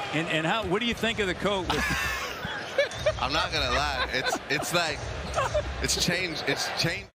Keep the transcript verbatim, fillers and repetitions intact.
And and how? What do you think of the coat? I'm not gonna lie. It's it's like it's changed. It's changed.